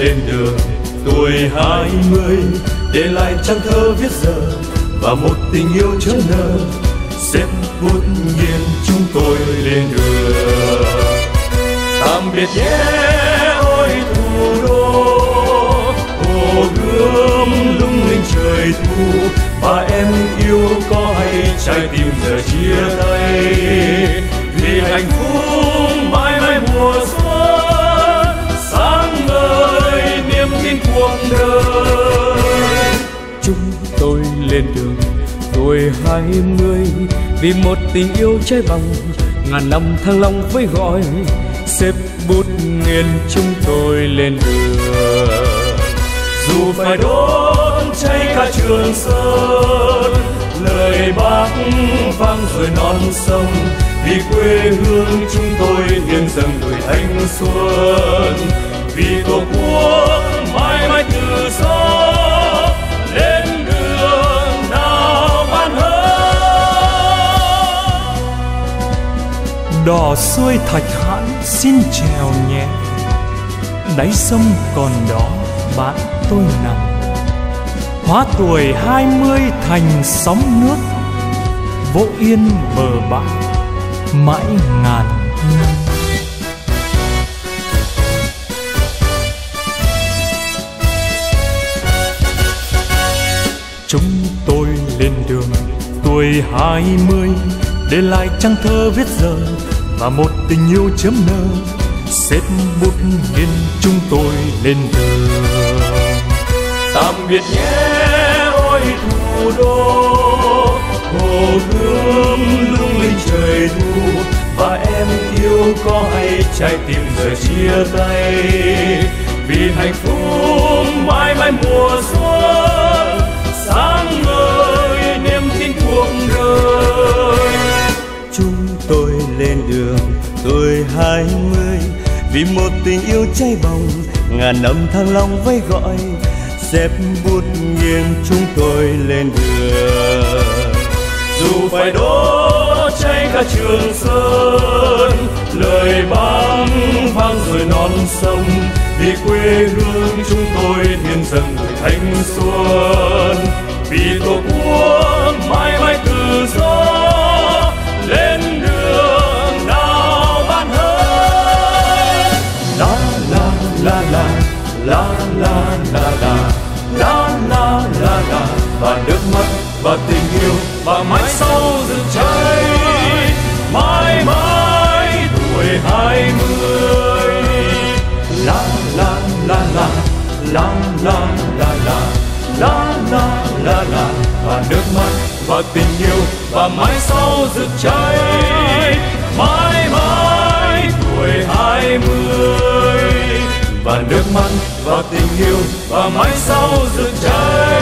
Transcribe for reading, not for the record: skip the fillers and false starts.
lên đường tuổi 20, để lại trang thơ viết giờ và một tình yêu chớm nở. Xếp bút nghiêng chúng tôi lên đường. Tạm biệt nhé ôi thủ đô, hồ gươm lung linh trời thu. Và em yêu có hay trái tim giờ chia tay, vì hạnh phúc mãi mãi mùa xuân sáng ngời niềm tin cuộc đời. Chúng tôi lên đường tuổi 20, vì một tình yêu cháy bỏng ngàn năm thăng long với gọi. Xếp bút nghiêng chúng tôi lên đường. Dù phải đốt cháy cả Trường Sơn, lời Bác vang rồi non sông, vì quê hương chúng tôi hiến dâng tuổi thanh xuân. Vì Tổ quốc mãi mãi tự do, lên đường nào ban hơn. Đò xuôi Thạch Hãn xin chèo nhé, đáy sông còn đó bạn tôi nằm. Hóa tuổi 20 thành sóng nước, vỗ yên bờ bãi mãi ngàn năm. Chúng tôi lên đường tuổi 20, để lại trang thơ viết giờ và một tình yêu chớm nở. Xếp bút nghiêng chúng tôi lên đường. Tạm biệt nhé ôi thủ đô, hồ gươm lung linh trời thu. Và em yêu có hay trái tim giờ chia tay, vì hạnh phúc mãi mãi mùa xuân sáng ngời niềm tin cuộc đời. Chúng tôi lên đường tuổi 20, vì một tình yêu cháy bỏng ngàn năm thăng long vây gọi. Xếp bút nghiêng chúng tôi lên đường. Dù phải đốt cháy cả Trường Sơn, lời Bác vang rồi non sông, vì quê hương chúng tôi hiến dâng tuổi thanh xuân. Vì Tổ quốc mãi mãi tự do, lên đường nào ban hơn. La la la la la la la la la la la la. Và nước mắt và tình yêu và mãi sau rực cháy mãi mãi tuổi 20. La la la la la la la la la la la la. Và nước mắt và tình yêu và mãi sau rực cháy mãi mãi tuổi 20. Và nước mắt và tình yêu và mãi sau rực cháy